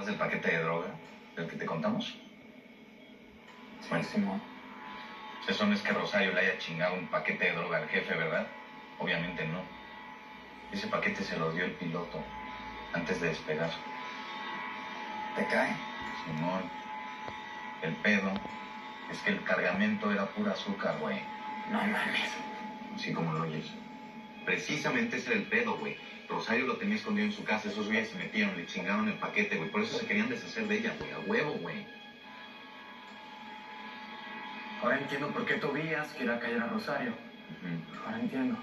acuerdas del paquete de droga del que te contamos? Buenísimo. Eso no es que Rosario le haya chingado un paquete de droga al jefe, ¿verdad? Obviamente no. Ese paquete se lo dio el piloto antes de despegar. ¿Te cae? Simón, el pedo es que el cargamento era pura azúcar, güey. No mames. Así como lo oyes. Precisamente ese era el pedo, güey. Rosario lo tenía escondido en su casa, esos güeyes se metieron, le chingaron el paquete, güey. Por eso se querían deshacer de ella, güey. A huevo, güey. Ahora entiendo por qué Tobías quiere callar a Rosario. Ahora entiendo.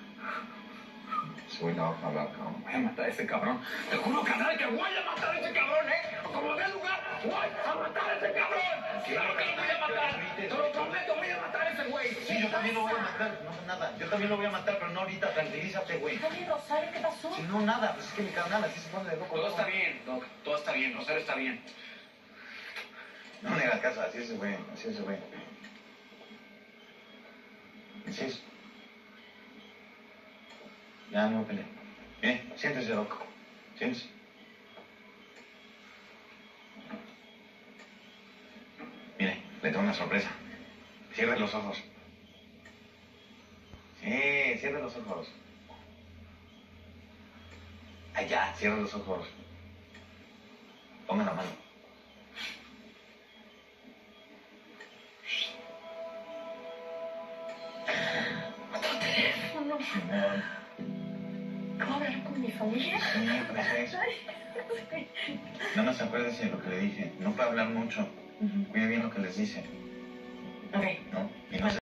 Se voy a la hoja blanca, ¿no? Voy a matar a ese cabrón. Te juro, canal, que voy a matar a ese cabrón, ¿eh? Como dé lugar, voy a matar a ese cabrón. Claro que lo voy a matar. Te lo prometo, voy a matar a ese güey. Sí, yo también lo voy a matar. No pasa nada. Yo también lo voy a matar, pero no ahorita. Tranquilízate, güey. ¿Está bien, Rosario? ¿Qué pasó? Si no, nada. Pues es que mi carnal así se pone de loco. Todo está bien, Doc. Todo está bien. Rosario está bien. No le hagas caso. Así es, güey. Así es, güey. Así es. Ya no peleen. Bien, siéntese, loco. Siéntese. Mire, le tengo una sorpresa. Cierre los ojos. Sí, cierre los ojos. Allá, cierre los ojos. Ponga la mano. Otro teléfono. ¿Puedo hablar con mi familia? Sí, pues eso. No nos acuerdes de lo que le dije. No puede hablar mucho. Cuide bien lo que les dice. Ok. ¿No? Y no se